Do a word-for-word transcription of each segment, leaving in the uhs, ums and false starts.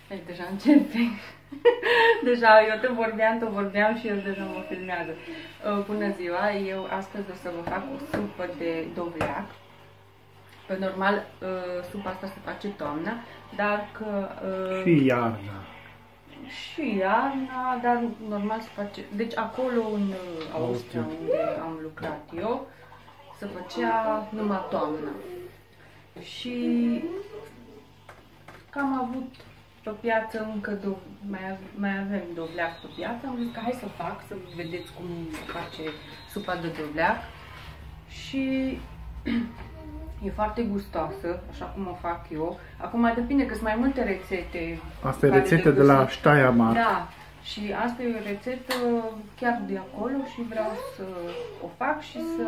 Deci deja începe. Deja eu te vorbeam, te vorbeam și el deja mă filmează. Uh, bună ziua, eu astăzi o să vă fac o supă de dovleac. Pe normal, uh, supa asta se face toamna, dar că... Uh, și iarna. Și iarna, dar normal se face... Deci acolo în Austria, unde am lucrat eu, se făcea numai toamna. Și că am avut pe piață încă, do mai, mai avem dovleac pe piață, am zis că hai să fac, să vedeți cum face supa de dovleac. Și e foarte gustoasă, așa cum o fac eu. Acum depinde că sunt mai multe rețete. Asta e rețetă de la Steiermark. Da, și asta e o rețetă chiar de acolo și vreau să o fac și să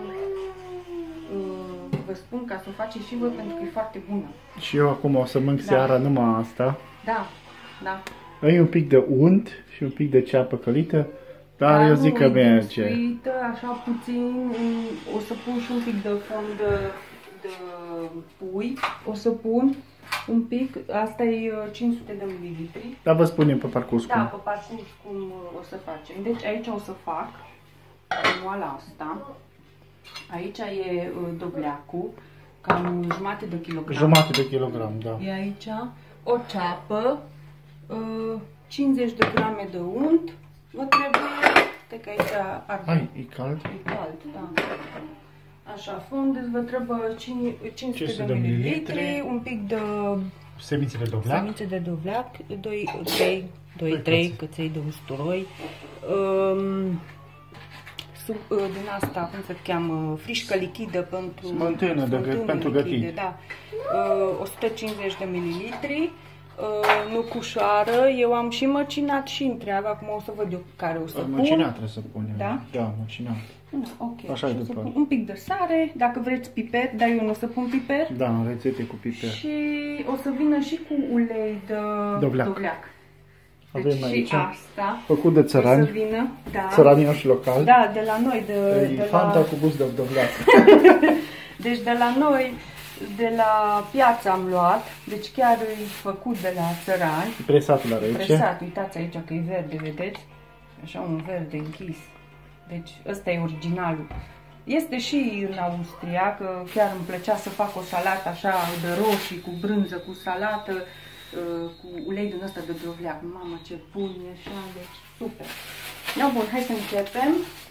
uh, vă spun ca să o faceți și voi, pentru că e foarte bună. Și eu acum o să mănânc da. seara numai asta. Da, da. E un pic de unt și un pic de ceapă călită, dar da, eu zic că merge. Suită, așa puțin, o să pun și un pic de fond de, de pui, o să pun un pic, asta e cinci sute de mililitri. Da, vă spunem pe parcurs cum. Da, pe parcurs cum o să facem. Deci aici o să fac moala asta. Aici e dovleacul, cam jumătate de kilogram. Jumătate de kilogram, da. E aici o ceapă, cincizeci de grame de unt. Vă trebuie, uite că aici arde. Hai, e cald? E cald, da. Așa, fundeți, vă trebuie cinci sute de mililitri, un pic de semințe de dovleac, semințe de dovleac, doi trei căței de usturoi, um, sub, din asta, cum se cheamă, frișcă lichidă pentru smântână, de, pentru gătit. Da, uh, o sută cincizeci de mililitri, uh, nucușoară, eu am și măcinat și întreagă, acum o să văd eu care o să pun. Măcinat trebuie să punem. Da? Da, măcinat. Da, ok. Așa e după. Un pic de sare, dacă vreți piper, dar eu nu o să pun piper. Da, în rețete cu piper. Și o să vină și cu ulei de dovleac. dovleac. Deci avem aici și asta făcut de țărani, o să vină, da. țăraniași locali. Da, de la noi. De, de, de Fanta la... cu gust de dovleac. Deci de la noi, de la piață am luat, deci chiar e făcut de la țărani. Presat la rece. Presat, uitați aici că e verde, vedeți? Așa un verde închis. Deci ăsta e originalul. Este și în Austria, că chiar îmi plăcea să fac o salată așa de roșii, cu brânză, cu salată, cu ulei din ăsta de dovleac. Mamă, ce bun e așa, deci super. Da, bun, hai să începem.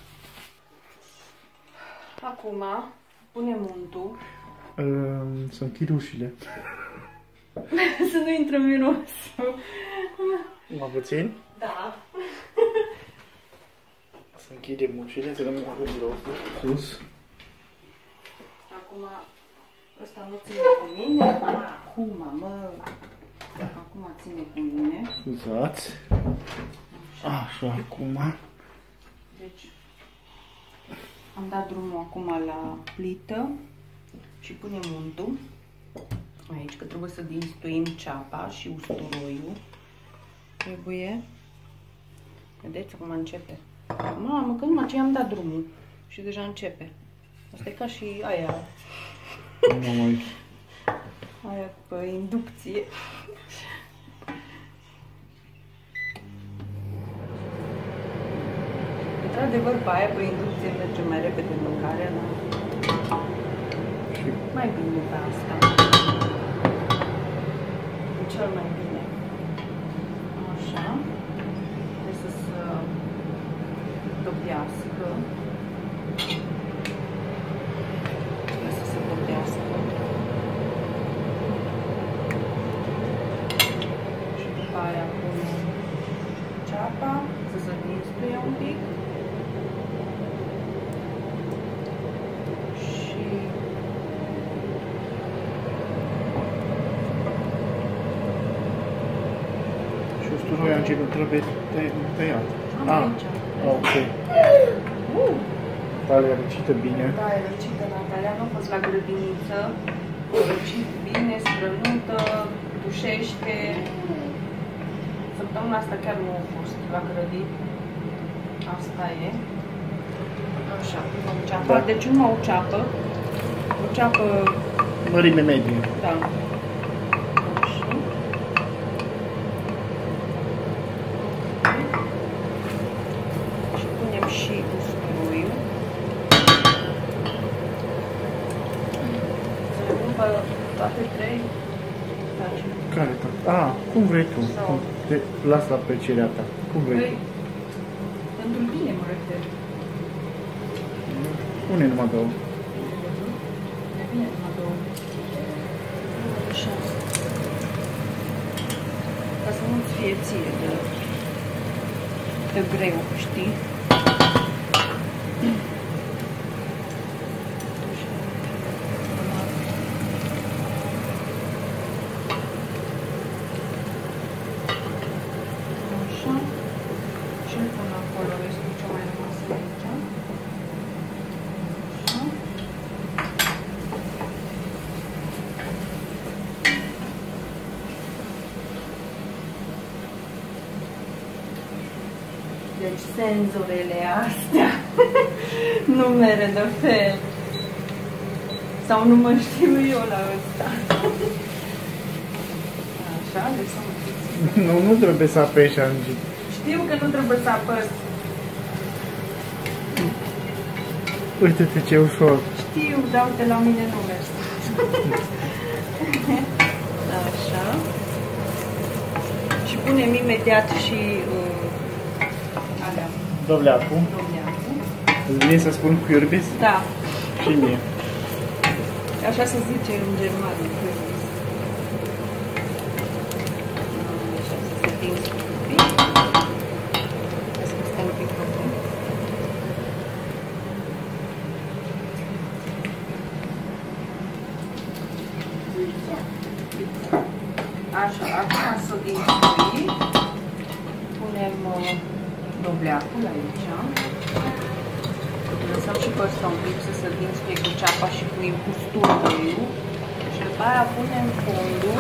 Acum punem untul. Uh, să închid ușile. Să nu intră mirosul. Mai puțin? Da. Să închidem ușile, să rămână mirosul sus. Acum, ăsta nu ține cu mine. Acum, mă. Acum ține cu mine. Scuzați. Așa, acum. Deci, am dat drumul acum la plită și punem untul. Aici, că trebuie să dinstuim ceapa și usturoiul. Trebuie. Vedeți, acum începe. Mamă, că numai ce i-am dat drumul și deja începe. Asta e ca și aia. Mamă. Aia pe inducție. Într-adevăr, pe aia pe inducție merge mai repede mâncarea, dar mai bine pe asta. E cel mai bine. Așa. Trebuie să se topească. Trebuie să se topească. Și după aia pun ceapa, să se dinstuie un pic. Și Și usturoiul Angelu trebuie tăiat. am ah, aici. ok. Uh. Tale e răcită bine. Da, e răcită, Natalia, nu a fost la grădiniță. E răcit bine, strănută, dușește. Săptămâna asta chiar nu a fost la grădit. Asta e. Așa, o ceapă. Da. Deci numai o ceapă. O ceapă... Mărime medie. Da. Așa. Ah, cum vrei tu. Sau- Cum te las la aprecierea ta. Cum vrei Păi, tu. pentru bine mă refer. Pune numai două. Bine, numai două. Așa. Ca să nu-ți fie ție de, de greu, știi? Așa. Și îl pun acolo restul ce mai rămas aici. Așa. Deci senzorele astea, numere de fel. Sau nu mă știu eu la ăsta. Așa, deci să mă fiți. Nu, nu trebuie să apeși, Angie. Știu că nu trebuie să apăs. Uite-te ce ușor. Știu, dar uite la mine nu mergi. Așa. Și punem imediat și uh, alea, Dovleacul. domneacul. Îți vine să spun kürbis? Da, Și mie. așa se zice în germană. Kürbis. Așa să se tinzi un pic. Hai să stai un pic acum. Așa, acum să dinstui. Punem uh, dovleacul aici. Lăsăm și pe ăsta un pic să se dinstuie cu ceapa și cu usturoi. Și după aia punem fondul.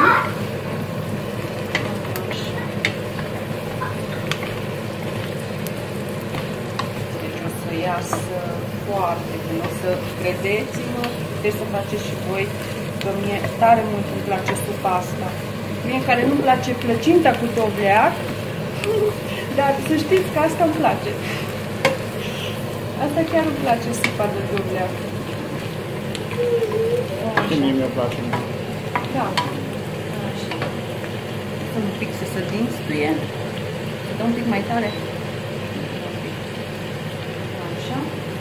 Așa. Deci o să iasă foarte bun. O să credeți-mă, puteți să faceți și voi, că mie tare mult îmi place supa asta. Mie care nu-mi place plăcinta cu dovleac, dar să știți că asta îmi place. Asta chiar îmi place, supa de dovleac. Și mie mi-a place. Da. Așa. Un pic să se dinstuie. Să dă un pic mai tare. Așa.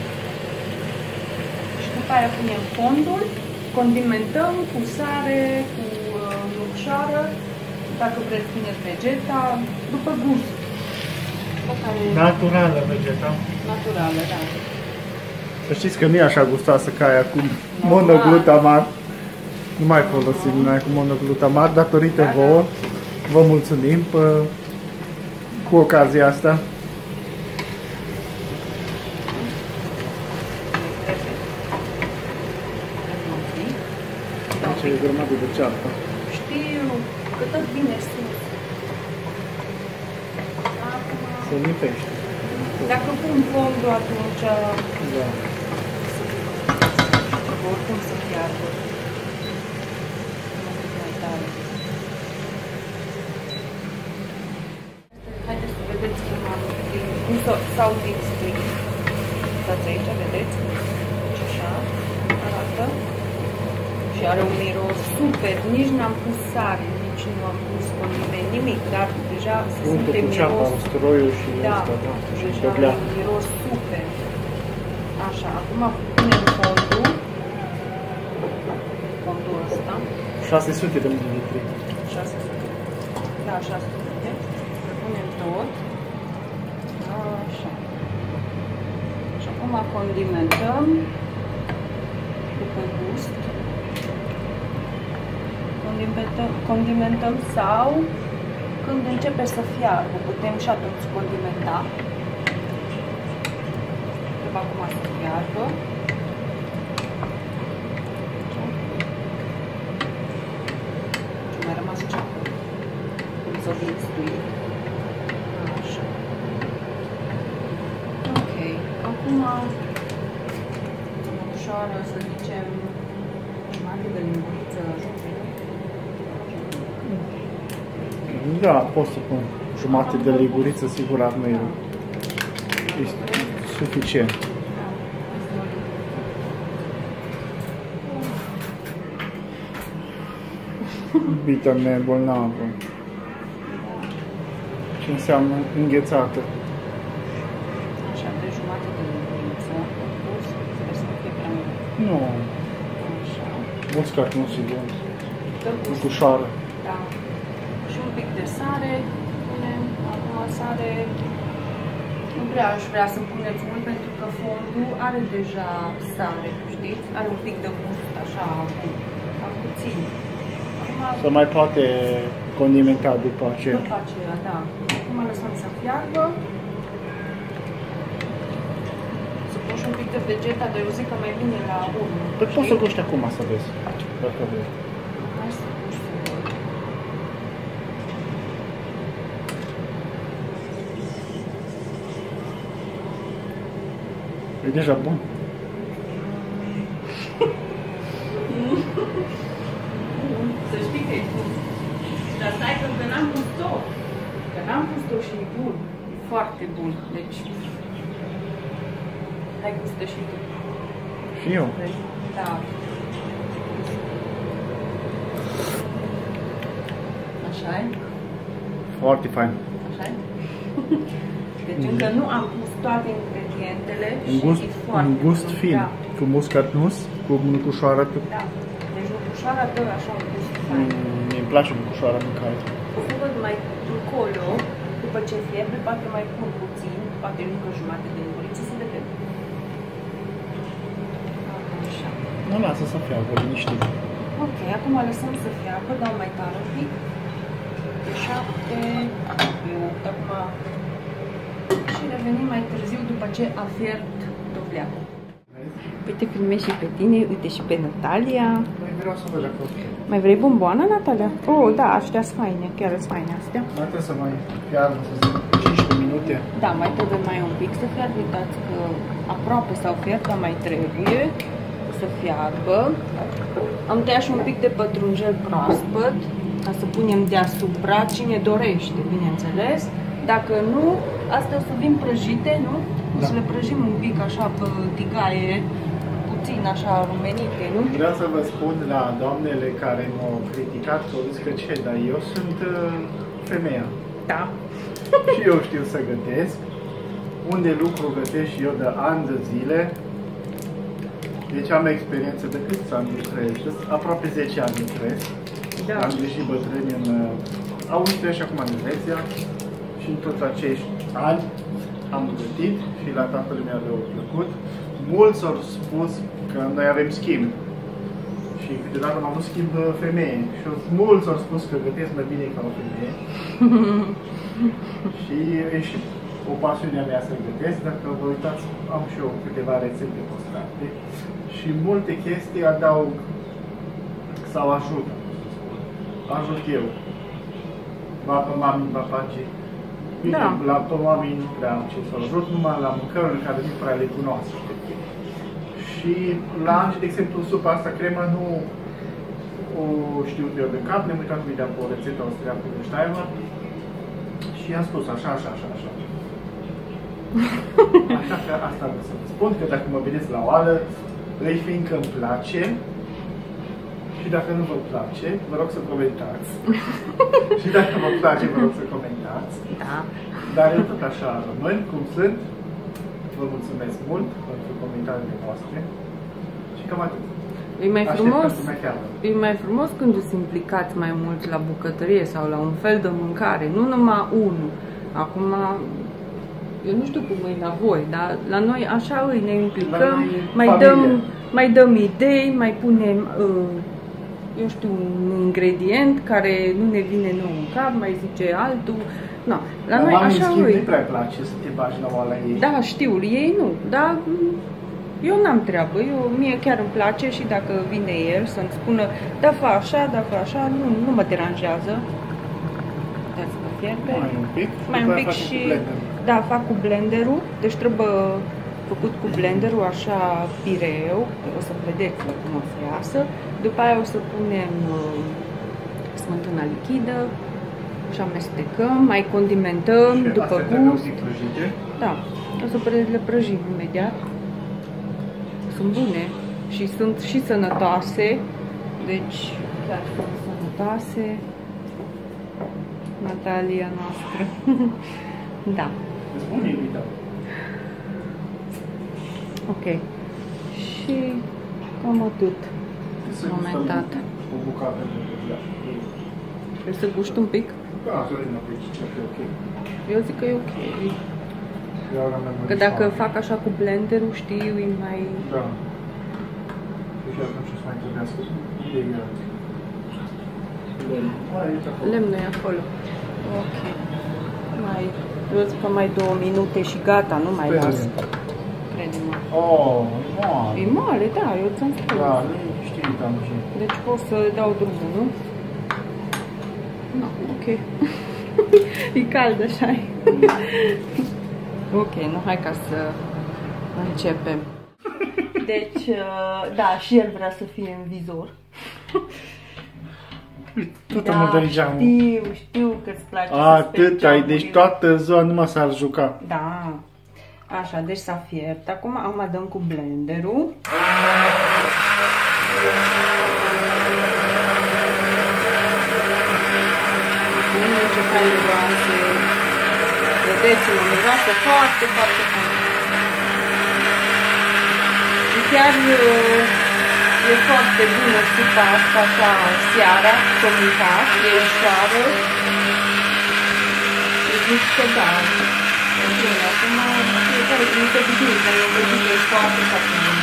Și după aia punem fondul, condimentăm cu sare, cu uh, nucșoară, dacă vreți puneți vegeta, după gust. După care... Naturală vegeta. Naturală, da. Să știți că nu e așa gustoasă ca aia cu monoglutamat. Nu mai folosim noi cu monoglutamat, datorită vouă. Vă mulțumim pe, cu ocazia asta. Deci e grămadă de ceapă. Știu că tot bine sus. Se lipește. Dacă pun fondul, atunci Da. oricum să fiarbă. Mai tare. Haideți să vedeți cum am cum s-au dinstuit. Uitați aici, vedeți? Și așa arată. Și are un miros super. Nici n-am pus sare, nici nu am pus condiment, nimic, dar deja se simte Cu ceapa, miros. usturoiul și Da, ăsta, da. Și deja dovleac. are un miros super. Așa, acum punem fondul. Fondul ăsta. șase sute de mililitri. șase sute. Da, șase sute. Punem tot. Așa. Și acum condimentăm după gust. Condimentăm, condimentăm sau când începe să fiarbă, putem și atunci condimenta. Trebuie acum să fiarbă. Și mai rămas ceapă. Cum s-o dinstuit. Așa. Ok. Acum ușoară, să zicem, jumătate de linguriță ajunge. Da, pot să pun jumate de liguriță, sigur ar nu e este suficient. Vitamine bolnavă. Ce înseamnă înghețată. Așa, de jumătate de linguriță. Sper să nu fie prea mult. Nu. Așa. Muscat nu se bun. Dă gust. Cușoară. Da. Și un pic de sare. Punem acum sare. Nu prea aș vrea să puneți mult pentru că fondul are deja sare, știți? Are un pic de gust, așa, cam puțin. Acum, să mai poate condimenta după aceea. După aceea, da. Acum lăsăm să fiarbă. Să pun și un pic de vegeta, dar eu zic că mai bine la urmă. Păi poți să guști acum să vezi, dacă vrei. Hai să gust. E deja bun. Să știi că e bun. Dar stai că n-am pus-o. Că n-am pus-o și e bun. E foarte bun. Deci... Hai gustă și tu. Și eu? Da. Așa-i? Foarte fain. Așa-i? Deci încă nu am pus toate ingredientele un gust, și e foarte un gust bun. fin, Da. cu muscat nuss, cu nucușoară. Da. Deci nucușoara dă așa un gust fain. Mm, mi-mi place nucușoara mâncare. O să văd mai încolo, după ce fierbe, poate mai pun puțin, poate încă jumătate de linguriță, să vedem. Așa. Nu lasă să fiarbă, liniștit. Ok, acum lăsăm să fiarbă, dau mai tare un pic. De șapte, de opt, acum. Și revenim mai târziu după ce a fiert dovleacul. Păi te filmez și pe tine, uite și pe Natalia. Mai vreau să văd dacă ok. Mai vrei bomboană, Natalia? Oh, da, aștia sunt faine, chiar sunt faine astea. Mai trebuie să mai fiarbă, să zic, cincisprezece minute. Da, mai trebuie mai un pic să fiarbă, uitați că aproape s-au fiert, dar mai trebuie să fiarbă. Am tăiat și un pic de pătrunjel proaspăt, ca să punem deasupra, cine dorește, bineînțeles. Dacă nu, astea o să vin prăjite, nu? O să Da. le prăjim un pic așa pe tigaie, puțin așa rumenite, nu? Vreau să vă spun la doamnele care m-au criticat, că au zis că ce, dar eu sunt uh, femeia. Da. Și eu știu să gătesc. Unde lucru gătesc și eu de ani de zile. Deci am experiență de câți ani lucrez? Aproape zece ani lucrez. Da. Am greșit bătrâni în uh, Austria și acum în Elveția. Și în toți acești ani am gătit și la tatăl meu le-a plăcut. Mulți au spus că noi avem schimb. Și câteodată am avut schimb femeie. Și mulți au spus că gătesc mai bine ca o femeie. Și e și o pasiune a mea să gătesc. Dacă vă uitați, am și eu câteva rețete postate. Și multe chestii adaug sau ajută. Ajut eu. Va pe mami, va face. Bine, Da. la pe mami nu prea am ce să ajut, numai la mâncările care nu prea le cunoaște. Și la Ange, de exemplu, supa asta cremă nu o știu eu de cap, ne-am uitat video pe o rețetă austriacă de Steimer și i-am spus așa, așa, așa, așa. Așa că asta vreau să vă spun, că dacă mă vedeți la oală, îi fiindcă îmi place. Și dacă nu vă place, vă rog să comentați. Și dacă vă place, vă rog să comentați. Da. Dar eu tot așa rămân cum sunt. Vă mulțumesc mult pentru comentariile voastre. Și cam atât. E mai frumos, Aștept e mai frumos când îți implicați mai mult la bucătărie sau la un fel de mâncare, nu numai unul. Acum, eu nu știu cum e la voi, dar la noi așa îi ne implicăm, mai dăm, mai dăm idei, mai punem, eu știu, un ingredient care nu ne vine nou în cap, mai zice altul. No, la noi așa îi. îi. Nu prea place să te bagi la oala ei. Da, știu, ei nu, dar eu n-am treabă, eu, mie chiar îmi place și dacă vine el să-mi spună da, fă așa, da, fă așa, nu, nu mă deranjează. Dați mă fierbe. Mai un pic. Mai un pic și, da, fac cu blenderul, deci trebuie făcut cu blenderul așa pireu, o să vedeți cum o să iasă. După aia o să punem uh, smântâna lichidă și amestecăm, mai condimentăm și după gust. Da, o să le prăjim imediat. Sunt bune și sunt și sănătoase, deci chiar sunt sănătoase. gustoase. Natalia noastră. Da. Îți spun iubita. Ok. Și cam atât. Momentat. O bucată de Vrei să guști un pic? Da, să vedem un pic, e ok. Eu zic că e ok. Că dacă fac așa cu blenderul, știi, e mai... Da. Deci atunci o să mai trebuiască de ea. Lemnul e acolo. Ok. Mai... Eu zic că mai două minute și gata, nu mai las. Crede-mă. Oh, e moale. E moale, da, eu ți-am spus. Da, știi, am și. Deci pot să dau drumul, nu? No, ok. E cald așa. Ok, nu, hai ca să începem. Deci, da, și el vrea să fie în vizor. Tot da, mă dă geamul. știu, știu că-ți place. Atât ai, deci toată ziua numai s-ar juca. Da. Așa, deci s-a fiert. Acum am dăm cu blenderul. Ce caliroase. Vedeți-mă, miroase foarte, foarte fain. Și chiar e foarte bună supa asta așa seara, să o mâncați, e ușoară. Și zic că da. Bine, acum fiecare trimite bucuri, dar eu văd că e foarte, foarte bună.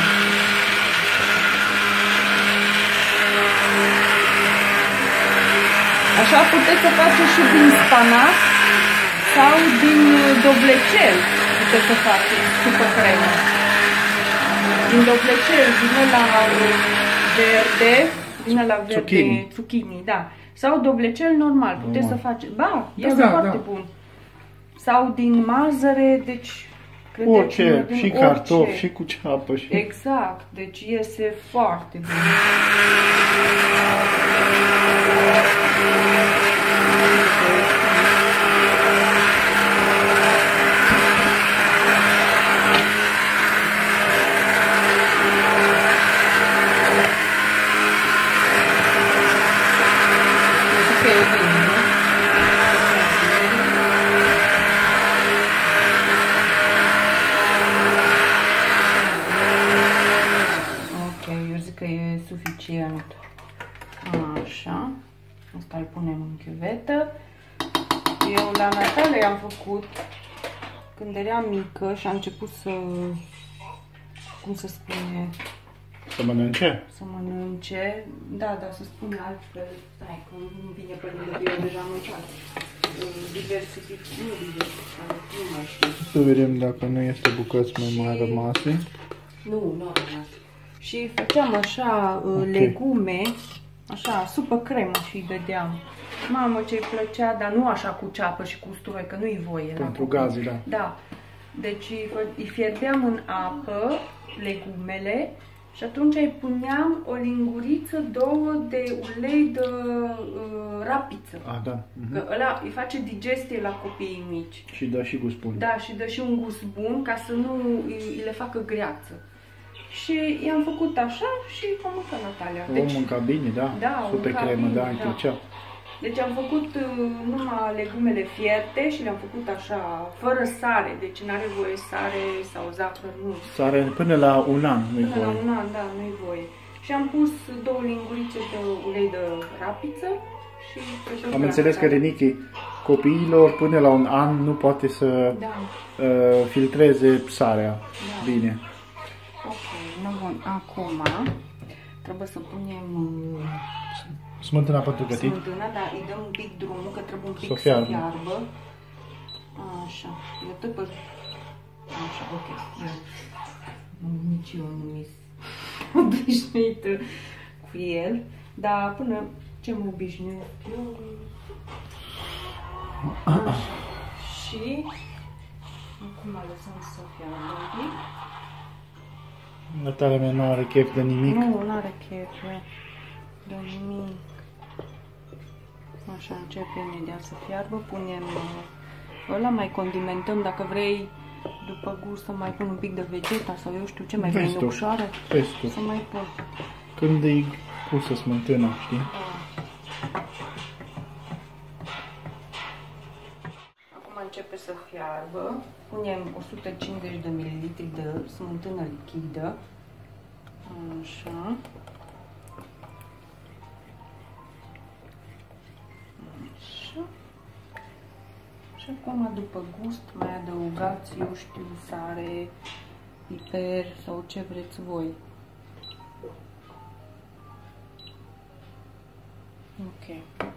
Așa puteți să faceți și din spanac sau din doblecel. Puteți să faceți supă cremă. Din doblecel, din ăla verde, din ăla verde, zucchini, zucchini da. Sau doblecel normal, puteți normal. Să faceți. Ba, este da, foarte da. Bun. Sau din mazăre, deci... Orice, și cartofi, și cu ceapă. Și... Exact, deci iese foarte bine. Suficient. Așa. Asta îl punem în chiuvetă. Eu la Natalia am făcut când era mică și a început să, cum să spune, să mănânce? Să mănânce. Da, dar să spune altfel. Stai, că nu vine pe lângă, eu deja am mâncat. Diversific, nu diversific, nu mai știu. Să vedem dacă nu este bucăți mai mai rămase. Nu, nu au rămas. Și făceam așa okay. legume, așa, supă cremă și îi dădeam. Mamă, ce-i plăcea, dar nu așa cu ceapă și cu usturoi, că nu-i voie. Pentru gaze, da. Da. Deci îi fierbeam în apă legumele și atunci îi puneam o linguriță, două de ulei de uh, rapiță. Ah, da. Uh-huh. Că ăla îi face digestie la copiii mici. Și dă și gust bun. Da, și dă și un gust bun ca să nu îi le facă greață. Și i-am făcut așa și am mâncat Natalia. Deci, o mânca bine, da? Da, super cremă, da, îi plăcea. Deci am făcut uh, numai legumele fierte și le-am făcut așa, fără sare. Deci n-are voie sare sau zahăr, nu. Sare până la un an, nu-i voie. Până la un an, da, nu-i voie. Și am pus două lingurițe de ulei de rapiță și... Am înțeles că Renichi, copiilor până la un an nu poate să da. uh, filtreze sarea da. Bine. Ok, nu bun. Acum trebuie să punem... Smântâna pentru gătit? Smântâna, da, îi dăm un pic drumul, că trebuie un pic să fiarbă. fiarbă. Așa, eu tot pe... Așa, ok. Nici eu nu mi-s obișnuită cu el, dar până ce mă obișnuiesc eu... Așa. Și... Acum lăsăm să fiarbă un pic. Natalia mea nu are chef de nimic. Nu, nu are chef de nimic. Așa, începe imediat să fiarbă. Punem ăla, mai condimentăm dacă vrei după gust să mai pun un pic de vegeta sau eu știu ce, mai vrei ușoară. Să mai pun. Când e pusă smântâna, știi? Da. Acum începe să fiarbă. Punem o sută cincizeci de mililitri de smântână lichidă. Așa. Așa. Și acum, după gust, mai adăugați, eu știu, sare, piper sau ce vreți voi. Ok.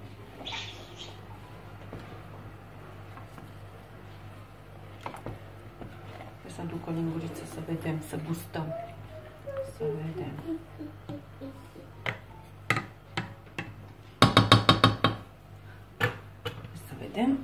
Să aduc o linguriță să vedem, să gustăm. Să vedem. Să vedem.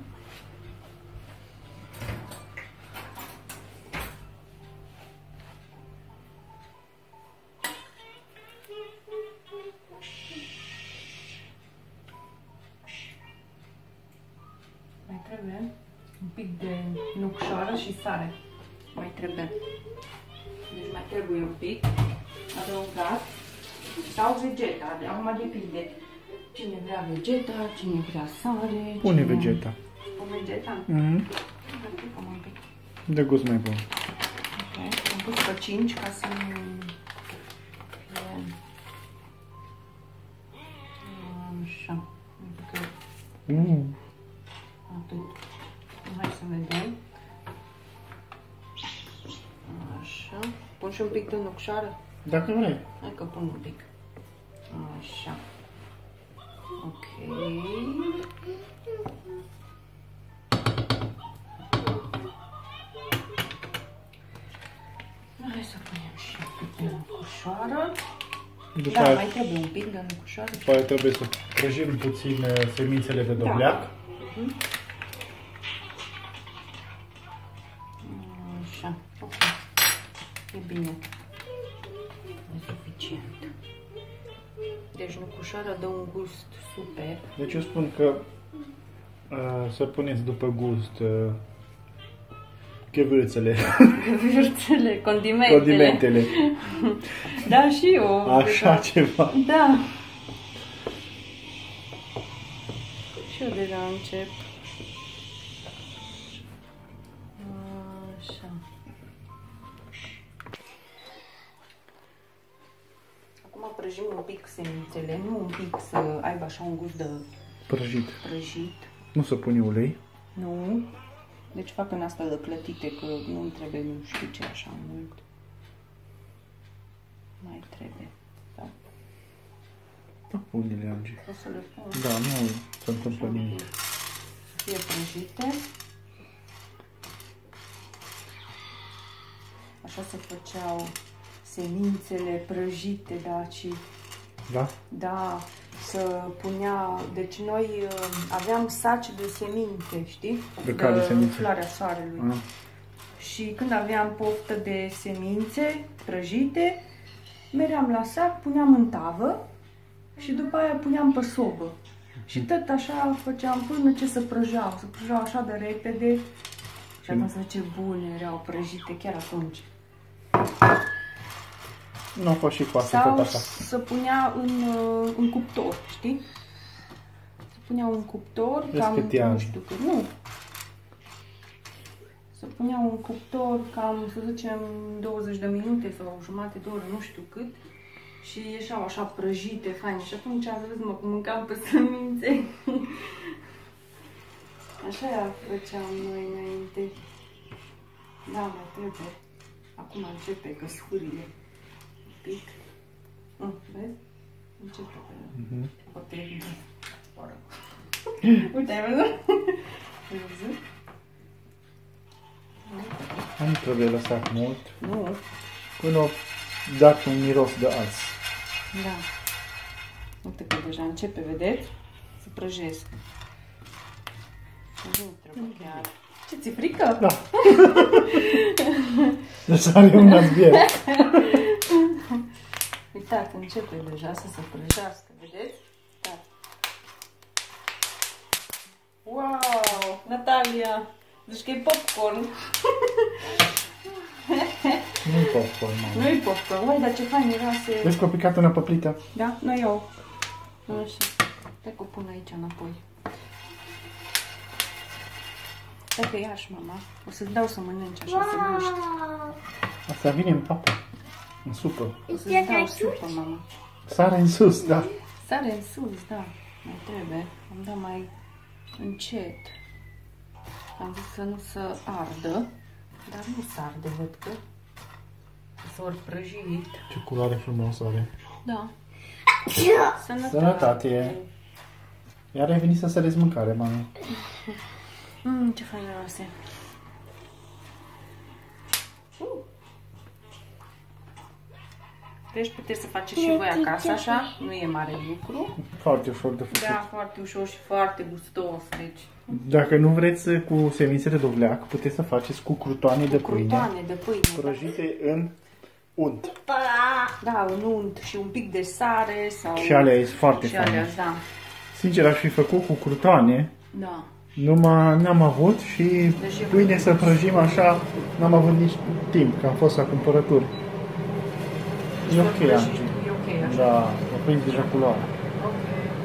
Mai trebuie un pic de nucșoară și sare. Mai trebuie. Deci mai trebuie un pic adăugat. Sau vegeta. Acum depinde. Cine vrea vegeta, cine vrea sare. Pune cine... vegeta. Pun vegeta? Mhm. De gust mai bun. Ok. Am pus pe cinci ca să nu fie... Așa. Mm. Atât. Hai să vedem. Așa. Pun și un pic de nucșoară? Dacă vrei. Hai că pun un pic. Așa. Ok. Hai să punem și un pic de nucșoară. După Da, aia, mai trebuie un pic de nucșoară. după aia trebuie să prăjim puțin semințele de dovleac. Da. Uh-huh. Așa, ok. E bine. E suficient. Deci nucușoara dă un gust super. Deci eu spun că uh, să puneți după gust uh, chevârțele. Vârțele, condimentele. Condimentele. Da, și eu. Așa deja. ceva. Da. Și eu deja încep. Așa. Acum prăjim un pic semințele, nu un pic să aibă așa un gust de Prăjit. prăjit. Nu să pune ulei. Nu. Deci fac în asta de clătite, că nu-mi trebuie nu știu ce așa mult. Mai trebuie. Da. Da, unele Angie. O să le pun. Da, nu se întâmplă nimic. Să fie prăjite. Așa se făceau semințele prăjite, da, și Da? da, să punea, deci noi uh, aveam saci de semințe, știi? De care semințe? Floarea soarelui. Ah. Și când aveam poftă de semințe prăjite, meream la sac, puneam în tavă și după aia puneam pe sobă. Și tot așa făceam până ce se prăjeau, se prăjeau așa de repede. Și atunci ce bune erau prăjite chiar atunci. Nu a fost și cu asta Sau tot așa. să punea în, uh, în cuptor, știi? Să punea un cuptor, cam, nu știu cât, nu. Să punea un cuptor cam, să zicem, douăzeci de minute sau o jumătate de oră, nu știu cât. Și ieșeau așa prăjite, faine. Și atunci, vezi-mă, cum mâncam pe semințe. Așa făceam noi înainte. Da, mai trebuie. Acum începe că sfârie un pic. Mm, vezi? Începe că Mhm. potrivit. Uite, ai văzut? Ai văzut? Nu trebuie lăsat mult. Nu. Până o dat un miros de ars. Da. Uite că deja începe, vedeți? Să prăjesc. Nu trebuie chiar. Ce, ți-e frică? Da. Deci are un azbier. Uitați, începe deja să se prăjească, vedeți? Da. Wow! Natalia! Zici că e popcorn. Nu-i popcorn, mă. Nu-i popcorn. Uai, dar ce fain era să... Vezi că a picat una pe plită? Da? Nu iau. Așa. Stai că o pun aici înapoi. Stai că iași, mama. O să-ți dau să mănânci așa, să guști. Asta vine în papă. În supă. O să-ți dau supă, mama. Sare în sus, da. Sare în sus, da. Mai trebuie. Am dat mai încet. Am zis să nu se ardă. Dar nu se arde, văd că. S-a ori prăjit. Ce culoare frumoasă are. Da. Sănătate. Sănătate. Iar ai venit să săreți mâncare, mami. Mmm, ce fainoase. Uh. Deci puteți să faceți și voi acasă, așa. Nu e mare lucru. Foarte ușor de făcut. Da, foarte ușor și foarte gustos, deci. Dacă nu vreți cu semințe de dovleac, puteți să faceți cu crutoane de pâine. Crutoane de pâine. Prăjite în unt. Da, în unt și un pic de sare sau... Și alea e foarte și alea, fain. da. Sincer, aș fi făcut cu crutoane. Da. Numai n-am avut și Deci pâine să prăjim așa, n-am avut nici timp, că am fost la cumpărături. E ok, E Angie. ok, așa. Da, o prins deja culoarea. Ok.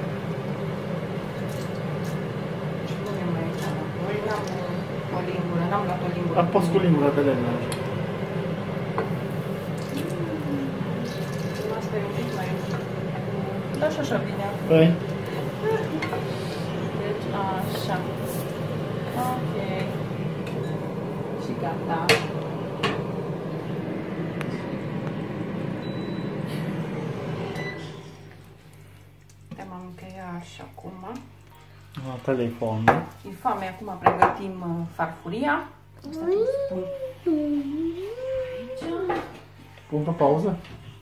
Și punem aici înapoi. N-am o lingură, n-am luat o lingură. Am pus cu lingura de lemn. Asta e un pic mai... Da, și așa bine. Păi, Deci, așa. Ok. Și gata. Am încheiat și acum. telefonul. E foame, acum pregătim uh, farfuria. Asta trebuie să pun aici. Pun pe pauză?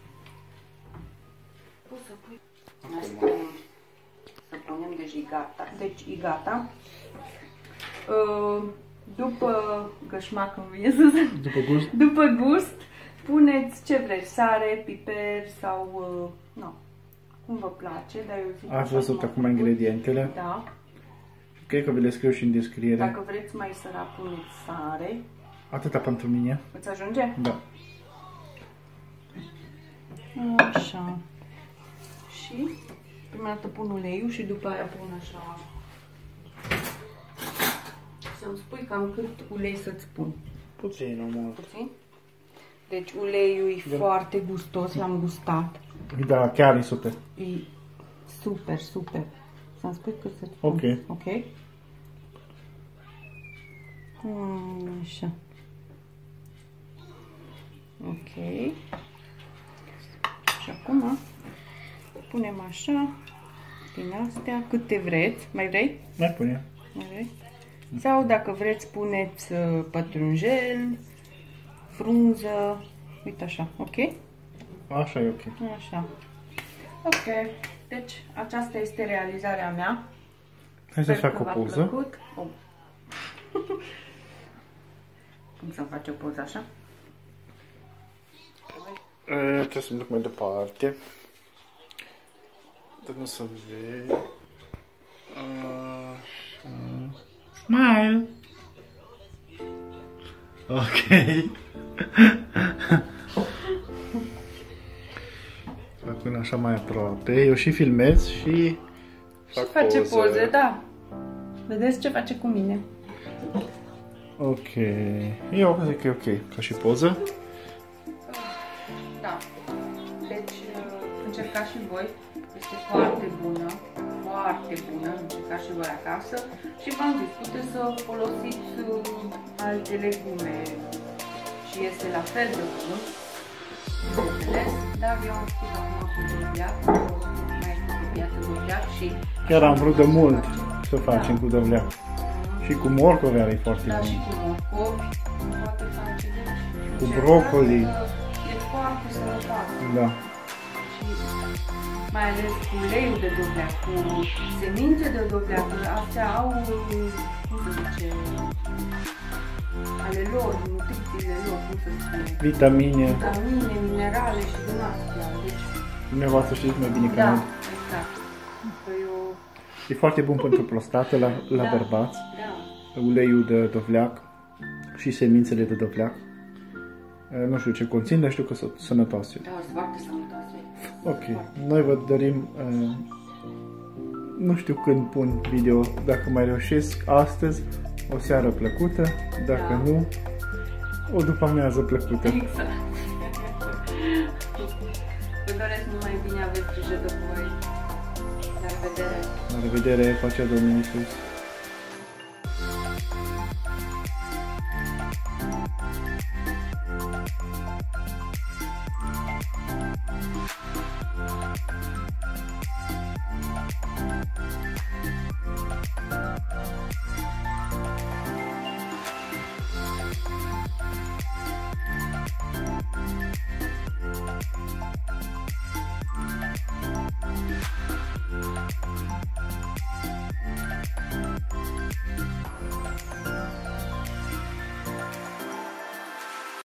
Poți să pui. Asta să punem, deci e gata. Deci e gata. Uh, după gășmac, îmi vine să zic. După gust? După gust, puneți ce vreți, sare, piper sau, uh, nu, cum vă place, dar eu zic Ați văzut acum ingredientele? Da. Cred că vi le scriu și în descriere. Dacă vreți mai sărat, puneți sare. Atâta pentru mine. Îți ajunge? Da. Așa. Și prima dată pun uleiul și după aia pun așa. Să-mi spui cam cât ulei să-ți pun. Puțin, nu mult. Puțin? Deci uleiul e Da. foarte gustos, l-am gustat. Da, chiar e super. E super, super. Să-mi spui cât să-ți pun. Ok. Ok? Mm, așa. Ok. Și acum punem așa din astea câte vreți. Mai vrei? Mai pune. Mai vrei? Sau dacă vreți puneți uh, pătrunjel, frunză, uite așa, ok? Așa e ok. Așa. Ok. Deci aceasta este realizarea mea. Hai să Sper fac că o v-a poză. plăcut. Oh. Cum să faci o poză așa? E, trebuie să-mi duc mai departe. Dar nu să vezi. Așa. Smile! Ok. Fac până așa mai aproape. Eu și filmez și fac Și face poze. poze, da. Vedeți ce face cu mine. Ok. Eu zic că e ok. Ca și poză. Da. Deci încercați și voi. Este foarte bună. Foarte bună. Încercați și voi acasă. Și v-am zis, puteți să folosiți alte legume. Și este la fel de bun. Bineînțeles. Dar eu am spus acum cu dovleac. Mai apropiat de dovleac și... Chiar am vrut de mult să facem cu dovleac. Și cu morcove are foarte Da, bun. și cu morcovi. Poate face, deci... Cu brocoli. E foarte sănătos. Da. Și mai ales cu uleiul de dovleac, cu semințe de dovleac, astea au, cum se zice, ale lor, nutrițiile lor, cum se spune, Vitamine. vitamine, minerale și din astea. Deci, Dumneavoastră știți mai bine ca da, mine. exact. Păi eu, E foarte bun pentru prostată la, la Da. bărbați. da, Uleiul de dovleac și semințele de dovleac. Nu știu ce conțin, dar știu că sunt sănătoase. da, sunt foarte sănătoase. Ok. Noi vă dorim uh, nu știu când pun video, dacă mai reușesc astăzi, o seară plăcută, dacă da. nu, o după amiază plăcută. Exact. Vă doresc numai bine, aveți grijă de voi. La revedere! La revedere, pacea Domnului Iisus!